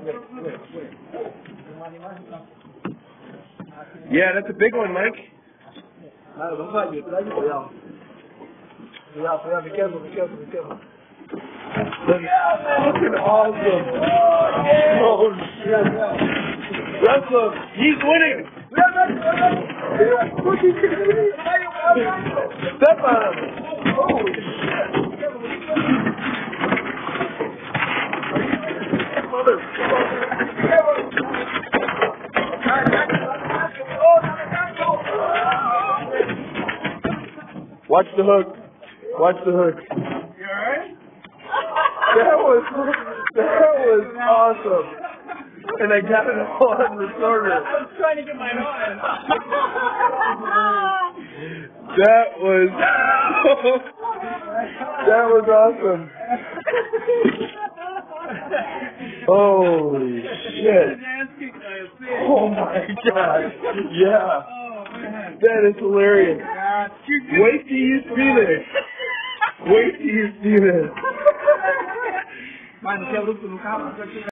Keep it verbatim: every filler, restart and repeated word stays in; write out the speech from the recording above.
Yeah, that's a big one, Mike. Yeah, yeah, be careful, be careful, be careful. Fucking awesome. Oh, shit. That's a, he's winning. Step on him. Holy shit. Watch the hook. Watch the hook. You alright? That was that was awesome. And I got it all on the sorter. I was trying to get mine on. That was that was awesome. Holy shit. Oh my god. Yeah. That is hilarious. Wait till you see this. Wait till you see this.